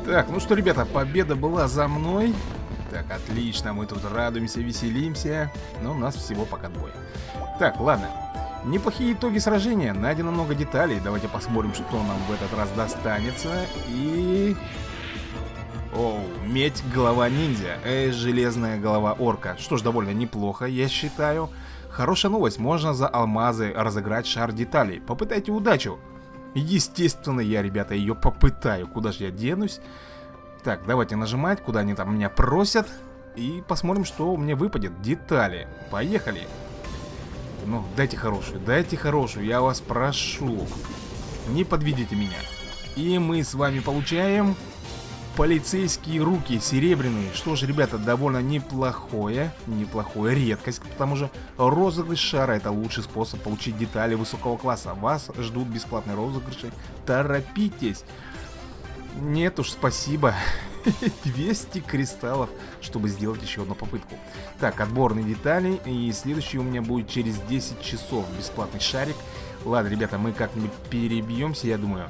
Так, ну что, ребята, победа была за мной. Так, отлично, мы тут радуемся, веселимся. Но у нас всего пока двое. Так, ладно. Неплохие итоги сражения. Найдено много деталей. Давайте посмотрим, что нам в этот раз достанется. И... Оу, медь, голова ниндзя. Железная голова орка. Что ж, довольно неплохо, я считаю. Хорошая новость. Можно за алмазы разыграть шар деталей. Попытайте удачу. Естественно, я, ребята, ее попытаю. Куда же я денусь? Так, давайте нажимать, куда они там меня просят. И посмотрим, что мне выпадет. Детали. Поехали. Ну, дайте хорошую, я вас прошу. Не подведите меня. И мы с вами получаем полицейские руки серебряные. Что ж, ребята, довольно неплохая редкость. К тому же розыгрыш шара — это лучший способ получить детали высокого класса. Вас ждут бесплатные розыгрыши. Торопитесь. Нет уж, спасибо. 200 кристаллов, чтобы сделать еще одну попытку. Так, отборные детали. И следующий у меня будет через 10 часов. Бесплатный шарик. Ладно, ребята, мы как-нибудь перебьемся, я думаю.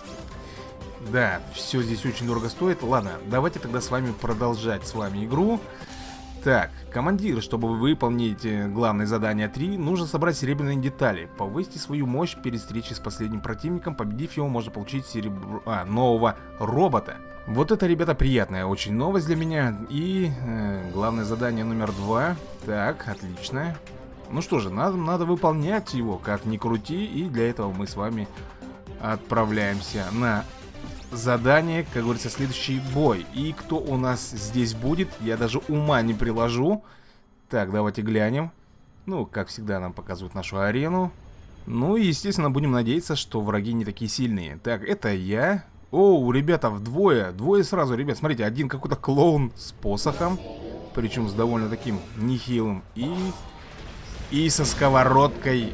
Да, все здесь очень дорого стоит. Ладно, давайте тогда с вами продолжать игру. Так, командир, чтобы выполнить главное задание 3, нужно собрать серебряные детали. Повысьте свою мощь перед встречей с последним противником. Победив его, можно получить нового робота. Вот это, ребята, приятная очень новость для меня. И главное задание номер 2. Так, отлично. Ну что же, надо выполнять его, как ни крути. И для этого мы с вами отправляемся на задание, как говорится, следующий бой. И кто у нас здесь будет, я даже ума не приложу. Так, давайте глянем. Ну, как всегда, нам показывают нашу арену. Ну и, естественно, будем надеяться, что враги не такие сильные. Так, это я. Оу, ребята, двое сразу, ребят, смотрите, один какой-то клоун с посохом, причем с довольно таким нехилым. И со сковородкой.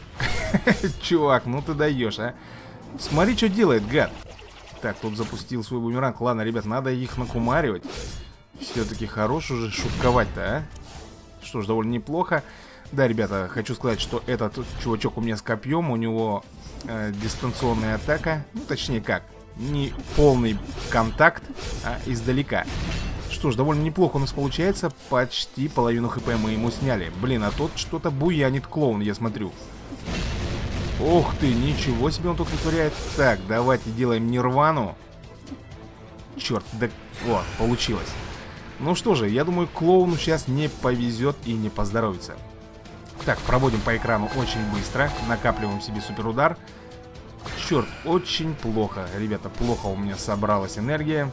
Чувак, ну ты даешь, а. Смотри, что делает, гад. Так, тут запустил свой бумеранг. Ладно, ребят, надо их накумаривать. Все-таки хорош уже шутковать-то, а? Что ж, довольно неплохо. Да, ребята, хочу сказать, что этот чувачок у меня с копьем. У него дистанционная атака. Ну, точнее как, не полный контакт, а издалека. Что ж, довольно неплохо у нас получается. Почти половину хп мы ему сняли. Блин, а тот что-то буянит, клоун, я смотрю. Ох ты, ничего себе он тут вытворяет. Так, давайте делаем нирвану. Черт, да... О, получилось. Ну что же, я думаю, клоуну сейчас не повезет и не поздоровится. Так, проводим по экрану очень быстро. Накапливаем себе суперудар. Черт, очень плохо, ребята, плохо у меня собралась энергия.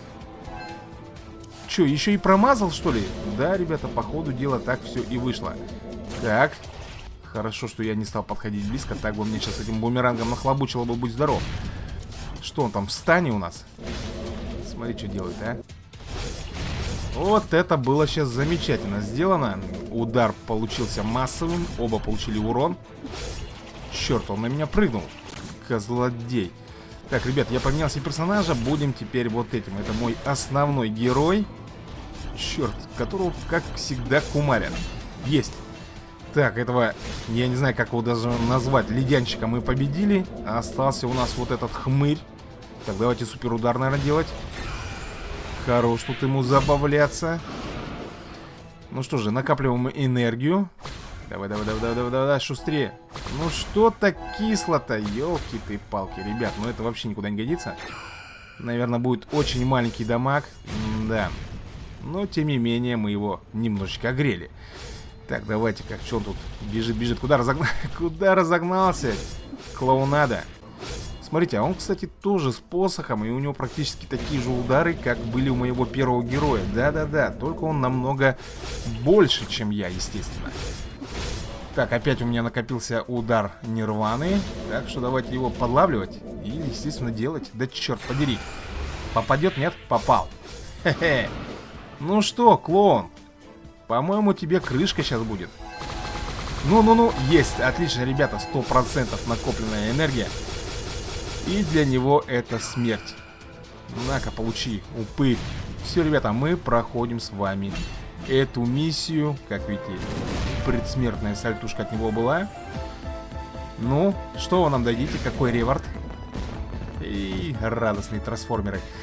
Че, еще и промазал, что ли? Да, ребята, по ходу дела так все и вышло. Так. Хорошо, что я не стал подходить близко. Так бы мне сейчас этим бумерангом нахлобучило бы, будь здоров. Что он там в стане у нас? Смотри, что делает, а. Вот это было сейчас замечательно сделано. Удар получился массовым. Оба получили урон. Черт, он на меня прыгнул. Козлодей. Так, ребят, я поменялся персонажа. Будем теперь вот этим. Это мой основной герой. Черт, которого, как всегда, кумарят. Есть. Так, этого, я не знаю, как его даже назвать, ледянщика мы победили. Остался у нас вот этот хмырь. Так, давайте суперудар, наверное, делать. Хорош тут ему забавляться. Ну что же, накапливаем энергию. Давай, шустрее. Ну что так кисло-то, елки ты палки. Ребят, ну это вообще никуда не годится. Наверное, будет очень маленький дамаг. Да. Но, тем не менее, мы его немножечко огрели. Так, давайте, как, что он тут бежит, куда разогнался? Клоунада. Смотрите, а он, кстати, тоже с посохом. И у него практически такие же удары, как были у моего первого героя. Да-да-да, только он намного больше, чем я, естественно. Так, опять у меня накопился удар нирваны. Так что давайте его подлавливать и, естественно, делать. Да черт подери. Попадет, нет? Попал. Хе-хе. Ну что, клоун, по-моему, тебе крышка сейчас будет. Ну, есть, отлично, ребята, 100% накопленная энергия. И для него это смерть. На-ка, получи, упырь. Все, ребята, мы проходим с вами эту миссию. Как видите, предсмертная сальтушка от него была. Ну, что вы нам дадите, какой реворд? И радостные трансформеры.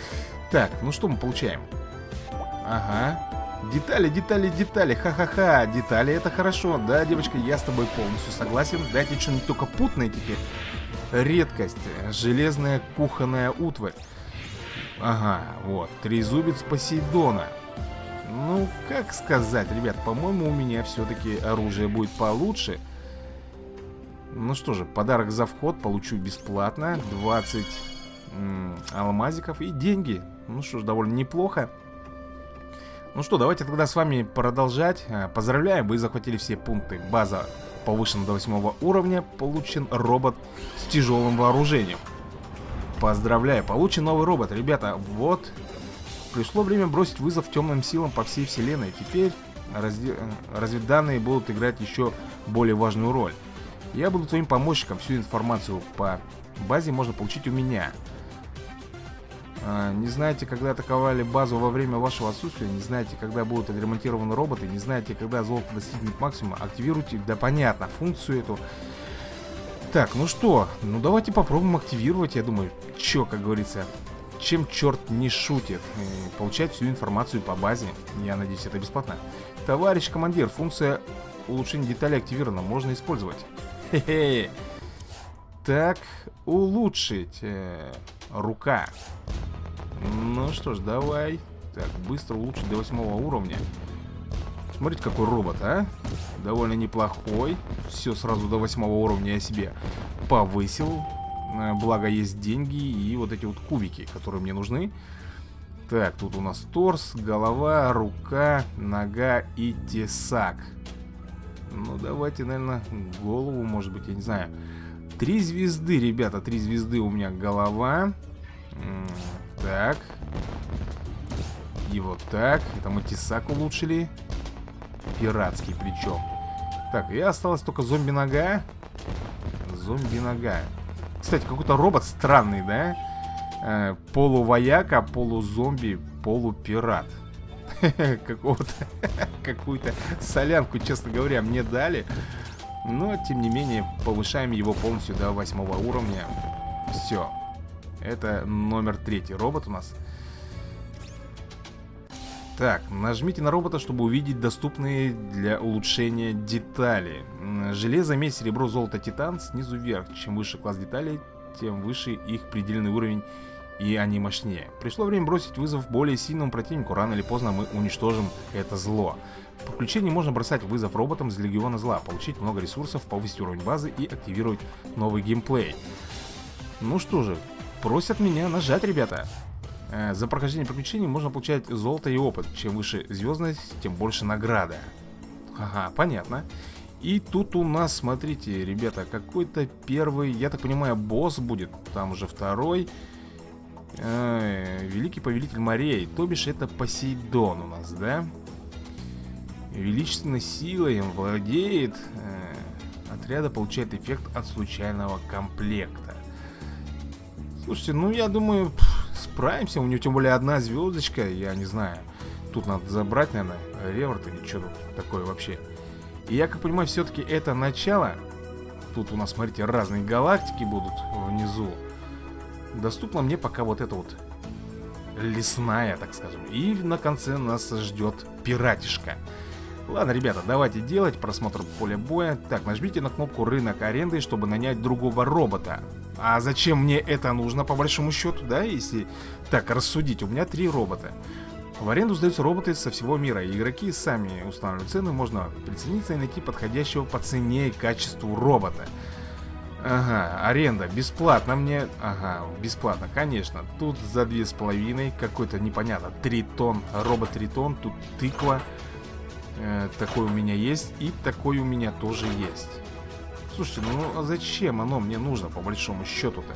Так, ну что мы получаем? Ага. Детали, детали, детали. Ха-ха-ха. Детали это хорошо. Да, девочка, я с тобой полностью согласен. Дайте что-нибудь только путное теперь. Редкость. Железная кухонная утварь. Ага, вот. Трезубец Посейдона. Ну, как сказать, ребят, по-моему, у меня все-таки оружие будет получше. Ну что же, подарок за вход получу бесплатно. 20 алмазиков и деньги. Ну что ж, довольно неплохо. Ну что, давайте тогда с вами продолжать. Поздравляем, вы захватили все пункты. База повышена до 8 уровня. Получен робот с тяжелым вооружением. Поздравляю, получен новый робот. Ребята, вот. Пришло время бросить вызов темным силам по всей вселенной. Теперь разведданные будут играть еще более важную роль. Я буду твоим помощником. Всю информацию по базе можно получить у меня. Не знаете, когда атаковали базу во время вашего отсутствия? Не знаете, когда будут отремонтированы роботы? Не знаете, когда золото достигнет максимума? Активируйте, да понятно, функцию эту. Так, ну что, ну давайте попробуем активировать, я думаю. Чё, как говорится, чем черт не шутит. Получать всю информацию по базе. Я надеюсь, это бесплатно. Товарищ командир, функция улучшения деталей активирована, можно использовать. Хе-хе. Так, улучшить. Рука. Ну что ж, давай. Так, быстро улучшить до 8 уровня. Смотрите, какой робот, а? Довольно неплохой. Все сразу до 8 уровня я себе повысил. Благо есть деньги и вот эти вот кубики, которые мне нужны. Так, тут у нас торс, голова, рука, нога и тесак. Ну, давайте, наверное, голову, может быть, я не знаю. 3 звезды, ребята, 3 звезды у меня голова. Так. И вот так. Это мы тесак улучшили. Пиратский причем. Так, и осталась только зомби-нога. Зомби-нога. Кстати, какой-то робот странный, да? Полувояка, полузомби, полупират. Какую-то солянку, честно говоря, мне дали. Но, тем не менее, повышаем его полностью до 8 уровня. Все. Это номер 3 робот у нас. Так, нажмите на робота, чтобы увидеть доступные для улучшения детали. Железо, медь, серебро, золото, титан. Снизу вверх. Чем выше класс деталей, тем выше их предельный уровень, и они мощнее. Пришло время бросить вызов более сильному противнику. Рано или поздно мы уничтожим это зло. По включению можно бросать вызов роботам из Легиона Зла, получить много ресурсов, повысить уровень базы и активировать новый геймплей. Ну что же, просят меня нажать, ребята. За прохождение приключений можно получать золото и опыт. Чем выше звездность, тем больше награда. Ага, понятно. И тут у нас, смотрите, ребята, какой-то первый, я так понимаю, босс будет. Там уже второй. Великий повелитель морей. То бишь это Посейдон у нас, да? Величественной силой он владеет. Отряда получает эффект от случайного комплекта. Слушайте, ну я думаю, справимся. У него тем более 1 звездочка. Я не знаю. Тут надо забрать, наверное, реворд или что тут такое вообще. И я как понимаю, все-таки это начало. Тут у нас, смотрите, разные галактики будут внизу. Доступна мне пока вот эта вот лесная, так скажем. И на конце нас ждет пиратишка. Ладно, ребята, давайте делать просмотр поля боя. Так, нажмите на кнопку «Рынок аренды», чтобы нанять другого робота. А зачем мне это нужно, по большому счету, да, если так рассудить? У меня 3 робота. В аренду сдаются роботы со всего мира. И игроки сами устанавливают цены. Можно прицениться и найти подходящего по цене и качеству робота. Ага, аренда, бесплатно мне. Ага, бесплатно, конечно. Тут за 2,5, какой-то непонятно Тритон, робот Тритон, тут тыква. Такой у меня есть, и такой у меня тоже есть. Слушайте, ну а зачем оно мне нужно, по большому счету-то?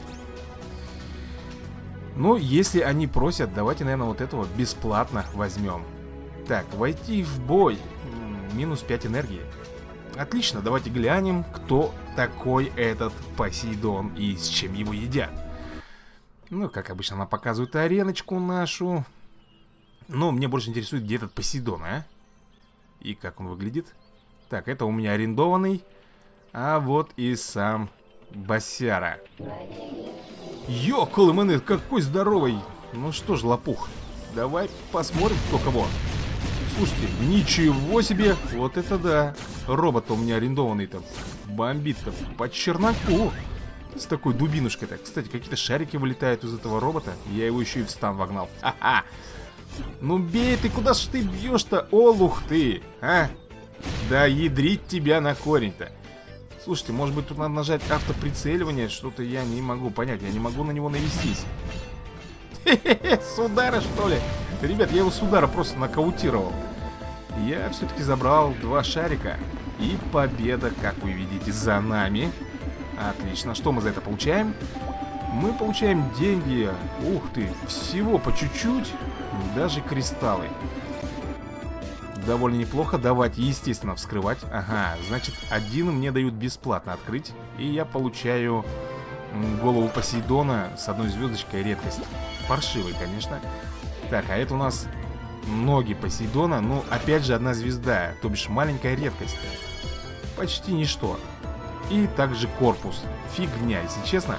Ну, если они просят, давайте, наверное, вот этого бесплатно возьмем. Так, войти в бой. Минус 5 энергии. Отлично, давайте глянем, кто такой этот Посейдон и с чем его едят. Ну, как обычно, она показывает ареночку нашу. Но мне больше интересует, где этот Посейдон, а? И как он выглядит. Так, это у меня арендованный. А вот и сам Босяра. Ёкалы-маны, какой здоровый. Ну что ж, лопух, давай посмотрим, кто кого. Слушайте, ничего себе. Вот это да. Робот-то у меня арендованный-то бомбит-то по черноку. С такой дубинушкой-то. Кстати, какие-то шарики вылетают из этого робота. Я его еще и в стан вогнал. Ха-ха. Ну бей ты, куда ж ты бьешь-то, олух ты, а? Да ядрить тебя на корень-то. Слушайте, может быть тут надо нажать автоприцеливание. Что-то я не могу понять. Я не могу на него навестись. Хе-хе-хе, с удара что ли? Ребят, я его с удара просто нокаутировал. Я все-таки забрал 2 шарика. И победа, как вы видите, за нами. Отлично, что мы за это получаем? Мы получаем деньги. Ух ты, всего по чуть-чуть. Даже кристаллы. Довольно неплохо. Давайте, естественно, вскрывать. Ага, значит, один мне дают бесплатно открыть. И я получаю голову Посейдона с 1 звездочкой, редкость. Паршивый, конечно. Так, а это у нас ноги Посейдона. Ну, опять же, 1 звезда. То бишь, маленькая редкость. Почти ничто. И также корпус. Фигня, если честно.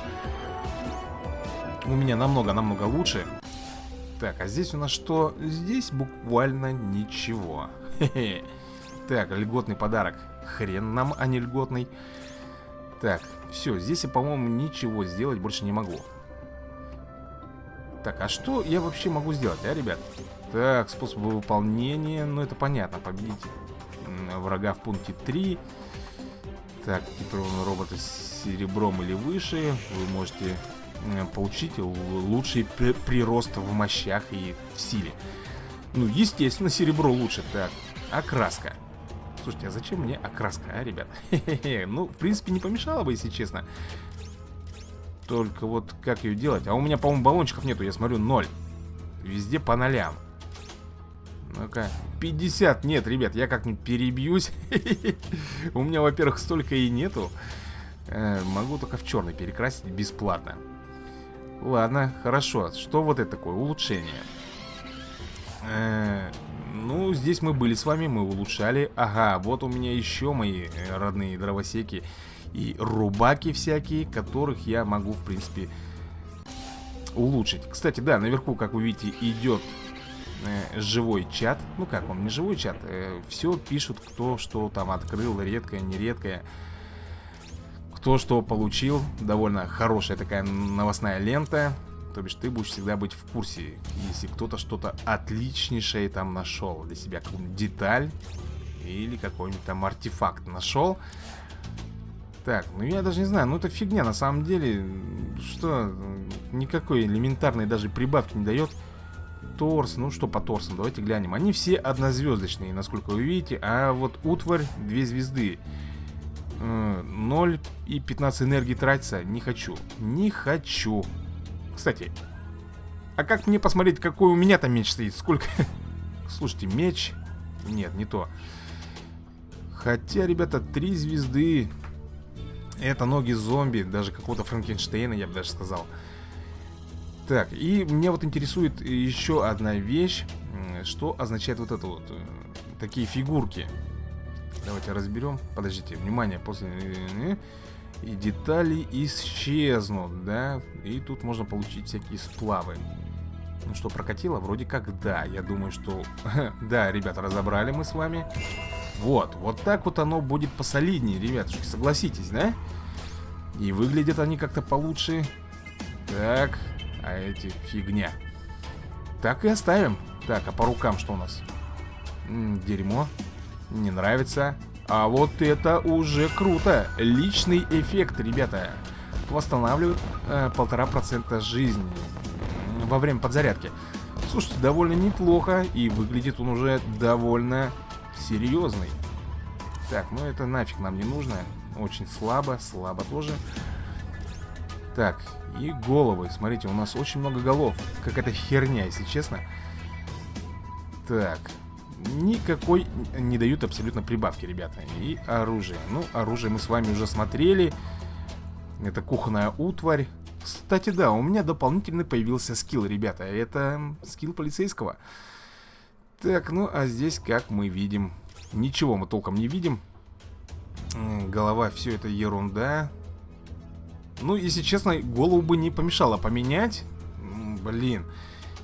У меня намного-намного лучше. Так, а здесь у нас что? Здесь буквально ничего. Хе-хе. Так, льготный подарок. Хрен нам, а не льготный. Так, все, здесь я, по-моему, ничего сделать больше не могу. Так, а что я вообще могу сделать, а, ребят? Так, способы выполнения. Ну, это понятно. Победить врага в пункте 3. Так, экипированные роботы с серебром или выше. Вы можете получить лучший прирост в мощах и в силе. Ну, естественно, серебро лучше. Так, окраска. Слушайте, а зачем мне окраска, а, ребят? Хе-хе-хе. Ну, в принципе, не помешало бы, если честно. Только вот как ее делать? А у меня, по-моему, баллончиков нету, я смотрю, 0. Везде по нолям. Ну-ка, 50. Нет, ребят, я как-нибудь перебьюсь. У меня, во-первых, столько и нету. Могу только в черный перекрасить бесплатно. Ладно, хорошо. Что вот это такое? Улучшение. Ну, здесь мы были с вами, мы улучшали. Ага, вот у меня еще мои родные дровосеки и рубаки всякие, которых я могу, в принципе, улучшить. Кстати, да, наверху, как вы видите, идет живой чат. Ну как он, не живой чат. Все пишут, кто что там открыл, редкое, нередкое. Кто что получил. Довольно хорошая такая новостная лента. То бишь ты будешь всегда быть в курсе, если кто-то что-то отличнейшее там нашел для себя, какую-нибудь деталь или какой-нибудь там артефакт нашел. Так, ну я даже не знаю, ну это фигня на самом деле. Что, никакой элементарной даже прибавки не дает. Торс, ну что по торсам, давайте глянем. Они все однозвездочные, насколько вы видите. А вот утварь 2 звезды. 0 и 15 энергии тратится. Не хочу, не хочу. Кстати, а как мне посмотреть, какой у меня там меч стоит? Сколько? Слушайте, меч. Нет, не то. Хотя, ребята, 3 звезды. Это ноги зомби. Даже какого-то Франкенштейна, я бы даже сказал. Так, и меня вот интересует еще одна вещь. Что означает вот это вот? Такие фигурки. Давайте разберем. Подождите, внимание, после... И детали исчезнут, да? И тут можно получить всякие сплавы. Ну что, прокатило? Вроде как да. Я думаю, что... Да, ребята, разобрали мы с вами. Вот так вот оно будет посолиднее, ребятушки, согласитесь, да? И выглядят они как-то получше. Так, а эти фигня. Так и оставим. Так, а по рукам что у нас? Дерьмо. Не нравится. А вот это уже круто. Личный эффект, ребята. Восстанавливает 1,5% жизни во время подзарядки. Слушайте, довольно неплохо. И выглядит он уже довольно серьезный. Так, ну это нафиг нам не нужно. Очень слабо, слабо тоже. Так, и головы. Смотрите, у нас очень много голов. Какая-то херня, если честно. Так, никакой не дают абсолютно прибавки, ребята. И оружие. Ну, оружие мы с вами уже смотрели. Это кухонная утварь. Кстати, да, у меня дополнительный появился скилл, ребята. Это скилл полицейского. Так, ну, а здесь, как мы видим, ничего мы толком не видим. Голова, все это ерунда. Ну, если честно, голову бы не помешало поменять. Блин.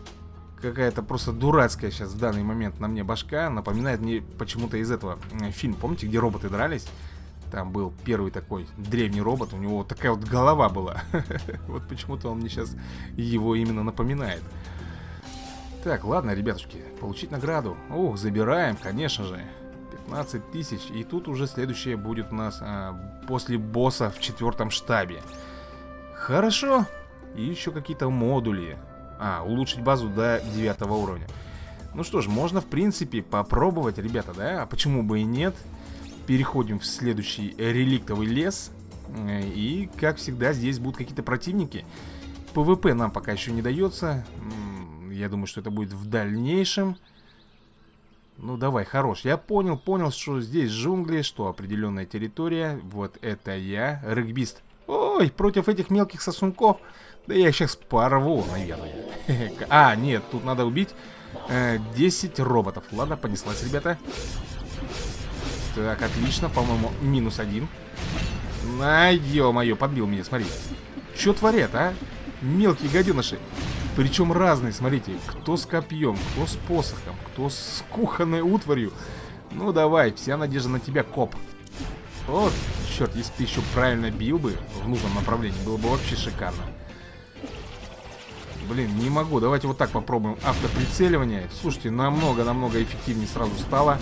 какая-то просто дурацкая сейчас в данный момент на мне башка. Напоминает мне почему-то из этого фильм, помните, где роботы дрались? Там был первый такой древний робот, у него вот такая вот голова была. Вот почему-то он мне сейчас его именно напоминает. Так, ладно, ребятушки, получить награду. Ох, забираем, конечно же. 15 тысяч. И тут уже следующее будет у нас после босса в 4-м штабе. Хорошо. И еще какие-то модули. Улучшить базу до 9 уровня. Ну что ж, можно в принципе попробовать, ребята, да? А почему бы и нет? Переходим в следующий реликтовый лес. И, как всегда, здесь будут какие-то противники. ПВП нам пока еще не дается. Я думаю, что это будет в дальнейшем. Ну, давай, хорош. Я понял, что здесь джунгли, что определенная территория. Вот это я, регбист. Ой, против этих мелких сосунков. Да я их сейчас порву, наверное. Нет, тут надо убить 10 роботов. Ладно, понеслась, ребята. Так, отлично, по-моему, -1. Ё-моё, подбил меня, смотри. Чё творят, а? Мелкие гаденыши. Причем разные, смотрите. Кто с копьем, кто с посохом, кто с кухонной утварью. Ну давай, вся надежда на тебя, коп. Вот, черт, если ты еще правильно бил бы в нужном направлении, было бы вообще шикарно. Блин, не могу, давайте вот так попробуем автоприцеливание. Слушайте, намного эффективнее сразу стало.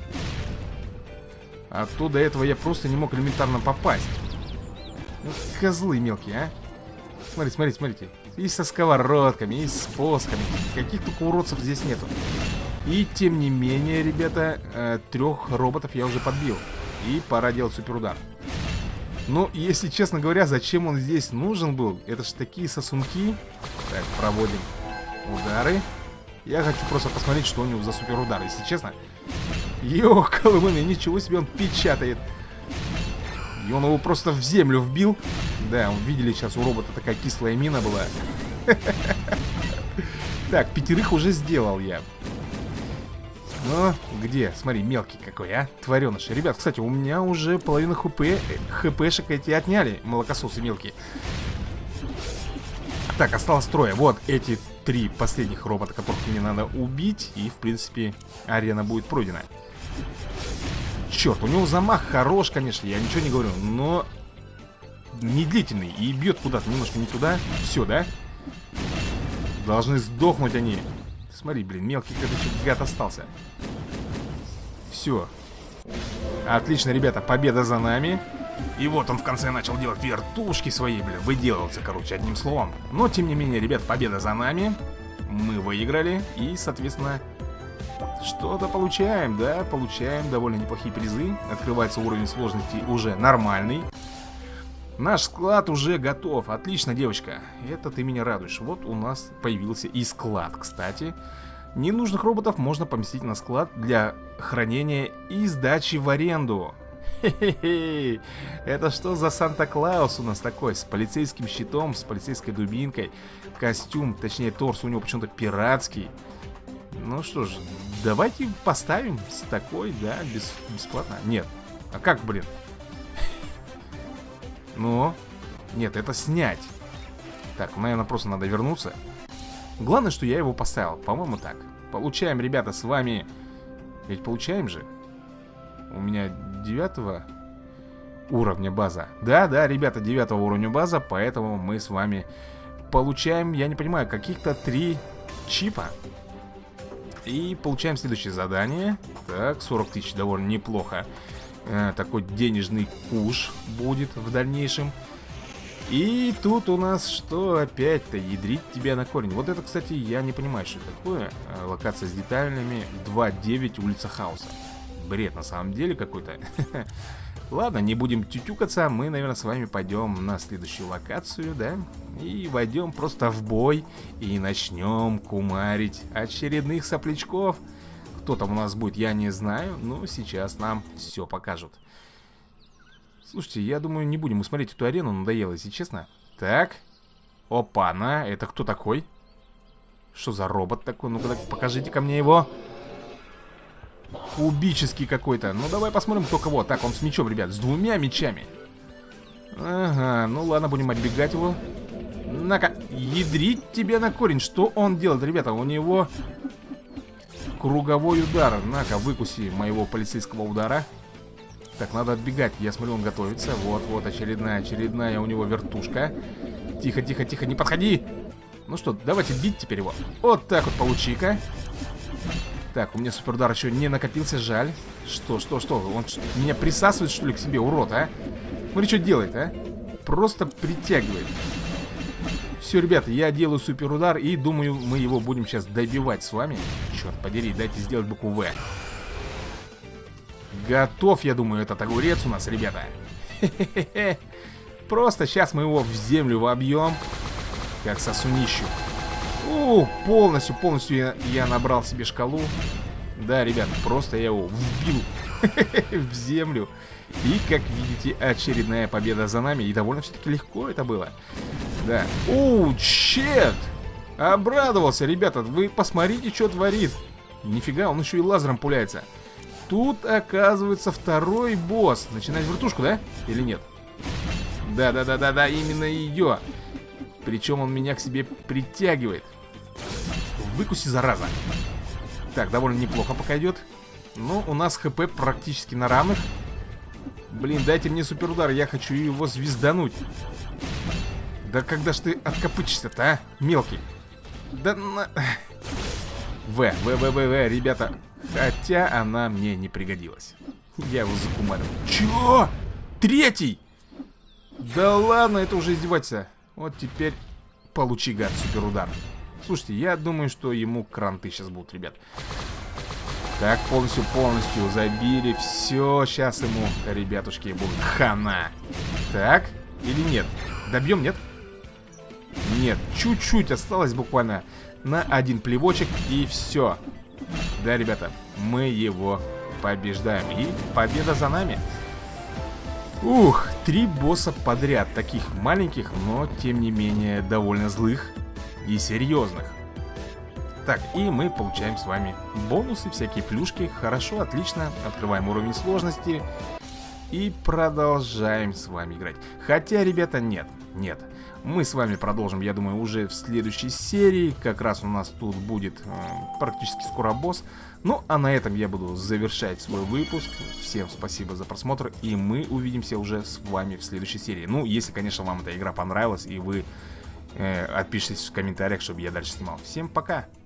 А то до этого я просто не мог элементарно попасть. Ну, козлы мелкие, а. Смотрите. И со сковородками, и с посохами. Каких только уродцев здесь нету. И тем не менее, ребята, 3 роботов я уже подбил. И пора делать суперудар. Но, если честно говоря, зачем он здесь нужен был? Это ж такие сосунки. Так, проводим удары. Я хочу просто посмотреть, что у него за суперудар, если честно. Ёкалымыны, ничего себе, он печатает. И он его просто в землю вбил. Да, видели, сейчас у робота такая кислая мина была. Так, 5 уже сделал я. Ну, где? Смотри, мелкий какой, а? Твареныш. Ребят, кстати, у меня уже половину хпшек эти отняли. Молокососы мелкие. Так, осталось 3. Вот эти 3 последних робота, которых мне надо убить. И, в принципе, арена будет пройдена. Черт, у него замах хорош, конечно, я ничего не говорю. Но медлительный. И бьет куда-то немножко не туда. Все, да? Должны сдохнуть они. Смотри, блин, мелкий какой-то гад остался. Все. Отлично, ребята, победа за нами. И вот он в конце начал делать вертушки свои, блин, выделывался, короче, одним словом. Но, тем не менее, ребят, победа за нами. Мы выиграли. И, соответственно, что-то получаем, да? Получаем довольно неплохие призы. Открывается уровень сложности уже нормальный. Наш склад уже готов. Отлично, девочка. Это ты меня радуешь. Вот у нас появился и склад, кстати. Ненужных роботов можно поместить на склад для хранения и сдачи в аренду. Хе-хе-хе. Это что за Санта-Клаус у нас такой? С полицейским щитом, с полицейской дубинкой. Костюм, точнее торс у него почему-то пиратский. Ну что ж, давайте поставим с такой, да, бесплатно. Нет. А как, блин? Ну, нет, это снять. Так, наверное, просто надо вернуться. Главное, что я его поставил, по-моему, так. Получаем, ребята, с вами. Ведь получаем же. У меня 9 уровня база. Да, ребята, 9 уровня база. Поэтому мы с вами получаем, я не понимаю, каких-то 3 чипа. И получаем следующее задание. Так, 40 тысяч, довольно неплохо. Такой денежный куш будет в дальнейшем. И тут у нас что опять-то? Ядрить тебя на корень. Вот это, кстати, я не понимаю, что это такое. Локация с деталями 2.9 улица Хаоса. Бред на самом деле какой-то. Ладно, не будем тютюкаться. Мы, наверное, с вами пойдем на следующую локацию, да? И войдем просто в бой. И начнем кумарить очередных соплячков. Кто там у нас будет, я не знаю. Но сейчас нам все покажут. Слушайте, я думаю, не будем смотреть эту арену. Надоело, если честно. Так. Опа-на, это кто такой? Что за робот такой? Ну-ка, покажите-ка мне его. Кубический какой-то. Ну, давай посмотрим, кто кого. Так, он с мечом, ребят, с 2 мечами. Ага, ну ладно, будем отбегать его. На-ка, ядрить тебе на корень. Что он делает, ребята? У него круговой удар. На-ка, выкуси моего полицейского удара. Так, надо отбегать. Я смотрю, он готовится. Вот, очередная у него вертушка. Тихо, тихо, тихо, не подходи. Ну что, давайте бить теперь его. Вот так вот, получи-ка. Так, у меня суперудар еще не накопился, жаль. Что? Он меня присасывает, что ли, к себе, урод, а? Смотри, что делает, а? Просто притягивает. Все, ребята, я делаю суперудар и думаю, мы его будем сейчас добивать с вами. Черт подери, дайте сделать букву В. Готов, я думаю, этот огурец у нас, ребята. Хе-хе-хе. Просто сейчас мы его в землю вобьем. Как сосунищу. Полностью я набрал себе шкалу. Да, ребят, просто я его вбил в землю. И, как видите, очередная победа за нами. И довольно все-таки легко это было. Да. Чет! Обрадовался, ребята. Вы посмотрите, что творит. Нифига, он еще и лазером пуляется. Тут, оказывается, второй босс. Начинать вертушку, да? Или нет? Да, именно ее. Причем он меня к себе притягивает. Выкуси, зараза. Так, довольно неплохо пока идет. Ну, у нас ХП практически на равных. Блин, дайте мне суперудар, я хочу его звездануть. Да когда ж ты откопычишься-то, а? Мелкий. Да на... В, ребята. Хотя она мне не пригодилась. Я его закумарил. Чё? Третий? Да ладно, это уже издеваться. Вот теперь получи, гад, суперудар. Слушайте, я думаю, что ему кранты сейчас будут, ребят. Так, полностью забили. Все, сейчас ему, ребятушки, будут хана. Так, или нет? Добьем, нет? Нет, чуть-чуть осталось буквально на один плевочек, и все. Да, ребята, мы его побеждаем. И победа за нами. Ух, 3 босса подряд. Таких маленьких, но тем не менее довольно злых и серьезных. Так, и мы получаем с вами бонусы, всякие плюшки. Хорошо, отлично. Открываем уровень сложности. И продолжаем с вами играть. Хотя, ребята, нет. Мы с вами продолжим, я думаю, уже в следующей серии. Как раз у нас тут будет практически скоро босс. Ну, а на этом я буду завершать свой выпуск. Всем спасибо за просмотр. И мы увидимся уже с вами в следующей серии. Ну, если, конечно, вам эта игра понравилась, и вы отпишитесь в комментариях, чтобы я дальше снимал. Всем пока!